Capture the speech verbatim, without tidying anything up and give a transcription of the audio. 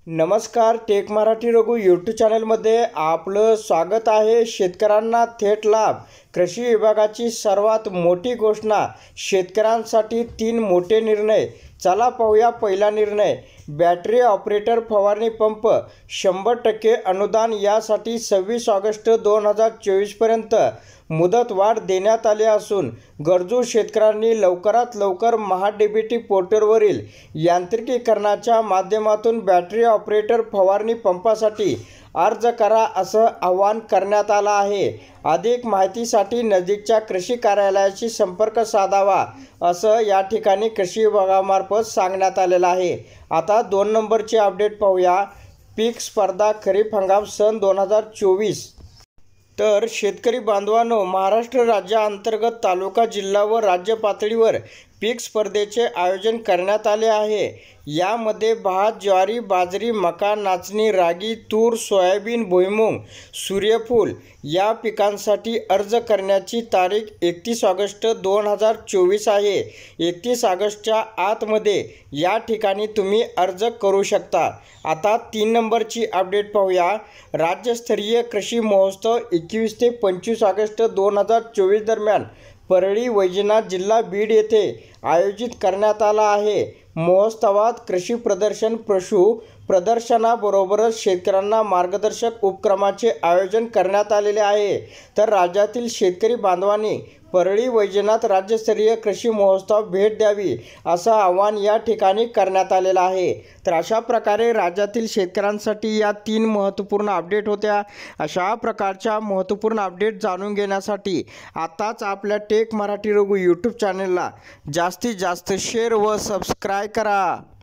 नमस्कार, take Marathi Raghu YouTube चॅनलमध्ये आपलं स्वागत आहे। शेतकऱ्यांना थेट लाभ। कृषी विभागाची सर्वात मोठी घोषणा, शेतकऱ्यांसाठी तीन मोठे निर्णय। चला पाहूया पहिला निर्णय। बॅटरी ऑपरेटर फवारणी पंप शंभर टक्के अनुदान, यासाठी सव्वीस ऑगस्ट दोन हजार चोवीस पर्यंत मुदतवाढ देण्यात आली असून गरजू शेतकऱ्यांनी लवकरात लवकर महाडीबीटी पोर्टलवरील यांत्रिकीकरणाच्या माध्यमातून बॅटरी ऑपरेटर फवारणी पंपासाठी अर्ज करा, असं आवाहन करण्यात आलं आहे। अधिक माहितीसाठी नजीकच्या कृषी कार्यालयाशी संपर्क साधावा, असं या ठिकाणी कृषी विभागामार्फत सांगण्यात आलेलं आहे। आता दोन नंबरची अपडेट पाहूया। पीक स्पर्धा खरीप हंगाम सन दोन हजार चोवीस। तर शेतकरी बांधवांनो, महाराष्ट्र राज्याअंतर्गत तालुका, जिल्हा व राज्य पातळीवर पीक स्पर्धेचे आयोजन करण्यात आले आहे। यामध्ये भात, ज्वारी, बाजरी, मका, नाचणी, रागी, तूर, सोयाबीन, भुईमूग, सूर्यफूल या पिकांसाठी अर्ज करण्याची तारीख एकतीस ऑगस्ट दोन हजार चोवीस आहे। एकतीस ऑगस्टच्या आतमध्ये या ठिकाणी तुम्ही अर्ज करू शकता। आता तीन नंबरची अपडेट पाहूया। राज्यस्तरीय कृषी महोत्सव एकवीस ते पंचवीस ऑगस्ट दोन हजार चोवीस दरम्यान परळी वैजनाथ, जिल्हा बीड येथे आयोजित करण्यात आला आहे। महोत्सवात कृषी प्रदर्शन, पशु प्रदर्शनाबरोबरच शेतकऱ्यांना मार्गदर्शक उपक्रमाचे आयोजन करण्यात आलेले आहे। तर राज्यातील शेतकरी बांधवांनी परळी वैजनाथ राज्यस्तरीय कृषी महोत्सव भेट द्यावी, असं आवाहन या ठिकाणी करण्यात आलेलं आहे। तर अशा प्रकारे राज्यातील शेतकऱ्यांसाठी या तीन महत्त्वपूर्ण अपडेट होत्या। अशा प्रकारच्या महत्त्वपूर्ण अपडेट जाणून घेण्यासाठी आताच आपल्या टेक मराठी रघु यूट्यूब चॅनलला जास्तीत जास्त शेअर व सबस्क्राईब करा।